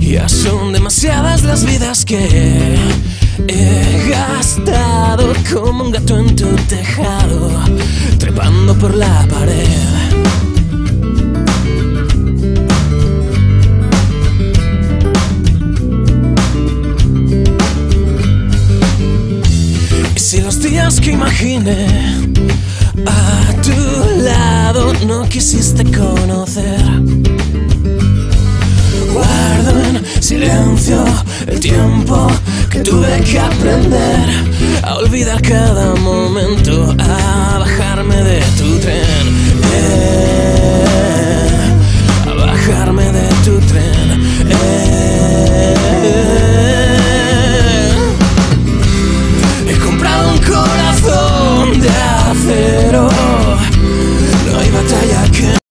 Ya son demasiadas las vidas que he gastado como un gato en tu tejado, trepando por la pared. Y si los días que imaginé a tu lado no quisiste conocer, guardo en silencio el tiempo que tuve que aprender a olvidar cada momento, a bajarme de tu tren.